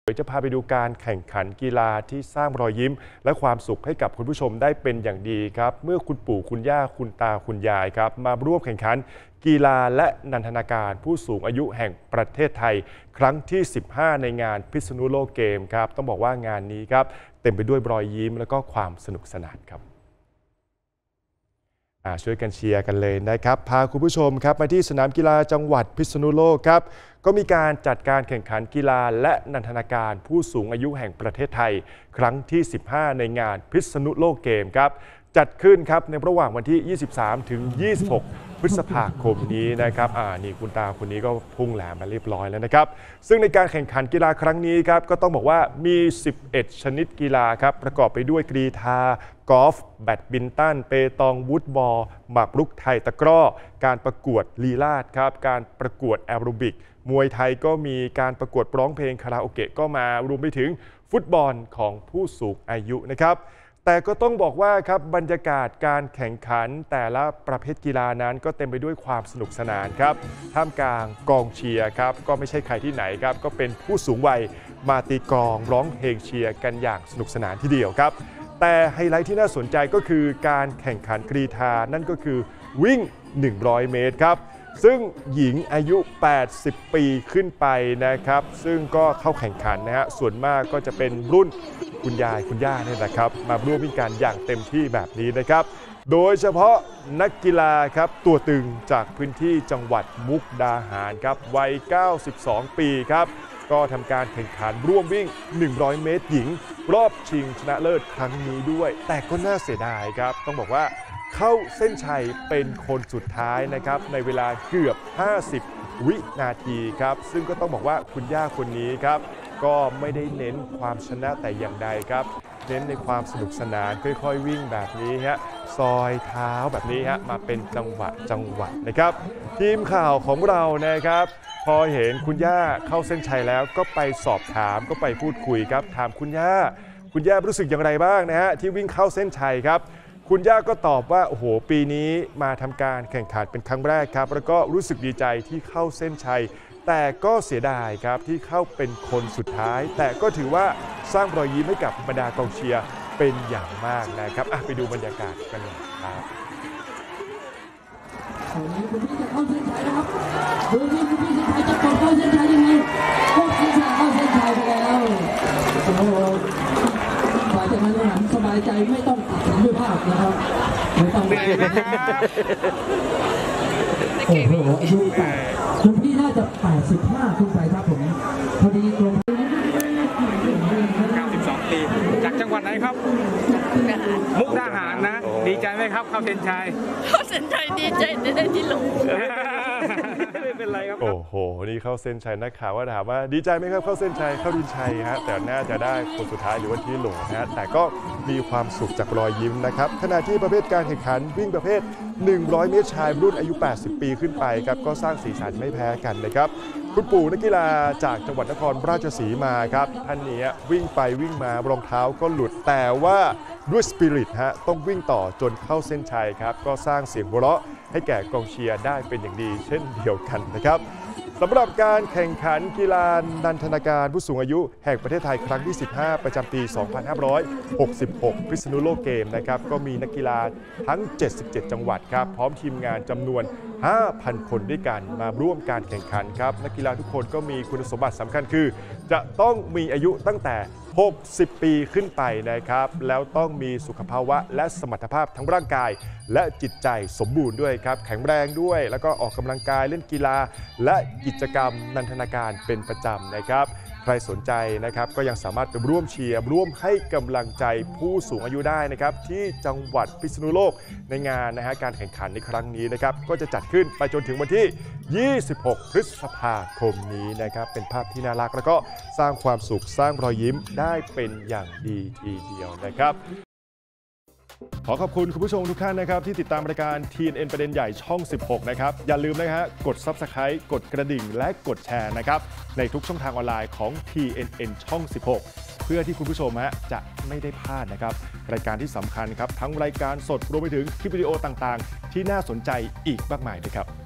เดี๋ยวจะพาไปดูการแข่งขันกีฬาที่สร้างรอยยิ้มและความสุขให้กับคุณผู้ชมได้เป็นอย่างดีครับเมื่อคุณปู่คุณย่าคุณตาคุณยายครับมาร่วมแข่งขันกีฬาและนันทนาการผู้สูงอายุแห่งประเทศไทยครั้งที่ 15 ในงานพิษณุโลกเกมครับต้องบอกว่างานนี้ครับเต็มไปด้วยรอยยิ้มและก็ความสนุกสนานครับช่วยกันเชียร์กันเลยนะครับพาคุณผู้ชมครับมาที่สนามกีฬาจังหวัดพิษณุโลกครับก็มีการจัดการแข่งขันกีฬาและนันทนาการผู้สูงอายุแห่งประเทศไทยครั้งที่ 15 ในงานพิษณุโลกเกมครับจัดขึ้นครับในระหว่างวันที่ 23 ถึง 26 พฤษภาคมนี้นะครับนี่คุณตาคนนี้ก็พุ่งแหลมมาเรียบร้อยแล้วนะครับซึ่งในการแข่งขันกีฬาครั้งนี้ครับก็ต้องบอกว่ามี 11 ชนิดกีฬาครับประกอบไปด้วยกรีฑากอล์ฟแบดมินตันเปตองวูดบอลหมากรุกไทยตะกร้อการประกวดลีลาศครับการประกวดแอโรบิกมวยไทยก็มีการประกวดร้องเพลงคาราโอเกะก็มารวมไปถึงฟุตบอลของผู้สูงอายุนะครับแต่ก็ต้องบอกว่าครับบรรยากาศการแข่งขันแต่ละประเภทกีฬานั้นก็เต็มไปด้วยความสนุกสนานครับท่ามกลางกองเชียร์ครับก็ไม่ใช่ใครที่ไหนครับก็เป็นผู้สูงวัยมาตีกลองร้องเพลงเชียร์กันอย่างสนุกสนานทีเดียวครับแต่ไฮไลท์ที่น่าสนใจก็คือการแข่งขันกรีฑานั่นก็คือวิ่ง 100 เมตรครับซึ่งหญิงอายุ 80 ปีขึ้นไปนะครับซึ่งก็เข้าแข่งขันนะฮะส่วนมากก็จะเป็นรุ่นคุณยายคุณย่าเนี่ยนะครับมาร่วมวิ่งกันอย่างเต็มที่แบบนี้นะครับโดยเฉพาะนักกีฬาครับตัวตึงจากพื้นที่จังหวัดมุกดาหารครับวัย 92 ปีครับก็ทำการแข่งขันร่วมวิ่ง 100 เมตรหญิงรอบชิงชนะเลิศครั้งนี้ด้วยแต่ก็น่าเสียดายครับต้องบอกว่าเข้าเส้นชัยเป็นคนสุดท้ายนะครับในเวลาเกือบ 50 วินาทีครับซึ่งก็ต้องบอกว่าคุณย่าคนนี้ครับก็ไม่ได้เน้นความชนะแต่อย่างใดครับเน้นในความสนุกสนานค่อยๆวิ่งแบบนี้ฮะซอยเท้าแบบนี้ฮะมาเป็นจังหวะนะครับทีมข่าวของเรานะครับพอเห็นคุณย่าเข้าเส้นชัยแล้วก็ไปสอบถามก็ไปพูดคุยครับถามคุณย่ารู้สึกอย่างไรบ้างนะฮะที่วิ่งเข้าเส้นชัยครับคุณย่าก็ตอบว่าโอ้โหปีนี้มาทำการแข่งขันเป็นครั้งแรกครับแล้วก็รู้สึกดีใจที่เข้าเส้นชัยแต่ก็เสียดายครับที่เข้าเป็นคนสุดท้ายแต่ก็ถือว่าสร้างรอยยิ้มให้กับบรรดากองเชียร์เป็นอย่างมากนะครับไปดูบรรยากาศกันหน่อยครับคุณพี่จะเข้าเส้นชัยนะครับดูที่คุณพี่จะเข้าเส้นชัยยังไงเข้าเส้นชัยไปแล้วโอ้โหฝ่ายจัดการแข่งขันสบายใจไม่ต้องตัดสินด้วยภาพนะครับไม่ต้องเลยโอ้โหดูแต่คุณพี่น่าจะ85ขึ้นไปครับผมพอดีตรง 92 ปีจากจังหวัดไหนครับมุกดาหารนะดีใจไหมครับเข้าเส้นชัยดีใจแต่ได้ที่หลงไม่เป็นไรครับโอ้โหนี่เข้าเส้นชัยนักข่าวว่าถามว่าดีใจไหมครับเข้าเส้นชัยเข้าดินชัยฮะแต่น่าจะได้คนสุดท้ายหรือว่าที่หลงนะฮะแต่ก็มีความสุขจากรอยยิ้มนะครับขณะที่ประเภทการแข่งขันวิ่งประเภท 100 เมตรชายรุ่นอายุ 80 ปีขึ้นไปครับก็สร้างสีสันไม่แพ้กันนะครับคุณปู่นักกีฬาจากจังหวัดนครราชสีมาครับท่านนี้วิ่งไปวิ่งมารองเท้าก็หลุดแต่ว่าด้วยสปิริตฮะต้องวิ่งต่อจนเข้าเส้นชัยครับก็สร้างเสียงหัวเราะให้แก่กองเชียร์ได้เป็นอย่างดีเช่นเดียวกันนะครับสำหรับการแข่งขันกีฬานันทนาการผู้สูงอายุแห่งประเทศไทยครั้งที่ 15 ประจำปี 2566 พิษณุโลกเกมนะครับก็มีนักกีฬาทั้ง 77 จังหวัดครับพร้อมทีมงานจำนวน 5,000 คนด้วยกันมาร่วมการแข่งขันครับนักกีฬาทุกคนก็มีคุณสมบัติสำคัญคือจะต้องมีอายุตั้งแต่60 ปีขึ้นไปนะครับแล้วต้องมีสุขภาวะและสมรรถภาพทั้งร่างกายและจิตใจสมบูรณ์ด้วยครับแข็งแรงด้วยแล้วก็ออกกำลังกายเล่นกีฬาและกิจกรรมนันทนาการเป็นประจำนะครับใครสนใจนะครับก็ยังสามารถไปร่วมเชียร์ร่วมให้กำลังใจผู้สูงอายุได้นะครับที่จังหวัดพิษณุโลกในงานนะฮะการแข่งขันในครั้งนี้นะครับก็จะจัดขึ้นไปจนถึงวันที่ 26 พฤษภาคมนี้นะครับเป็นภาพที่น่ารักแล้วก็สร้างความสุขสร้างรอยยิ้มได้เป็นอย่างดีทีเดียวนะครับขอขอบคุณคุณผู้ชมทุกท่านนะครับที่ติดตามรายการ TNN ประเด็นใหญ่ช่อง 16 นะครับอย่าลืมนะฮะกด Subscribe กดกระดิ่งและกดแชร์นะครับในทุกช่องทางออนไลน์ของ TNN ช่อง 16 เพื่อที่คุณผู้ชมจะไม่ได้พลาดนะครับรายการที่สำคัญครับทั้งรายการสดรวมไปถึงคลิปวิดีโอต่างๆที่น่าสนใจอีกมากมายเลยครับ